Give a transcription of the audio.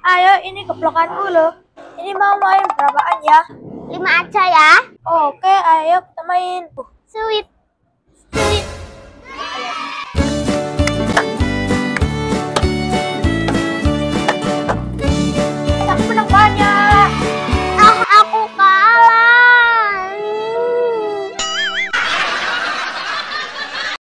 Ayo, ini keplokanku loh. Ini mau main berapaan ya? 5 aja ya. Oke, ayo kita main. Sweet. Sweet.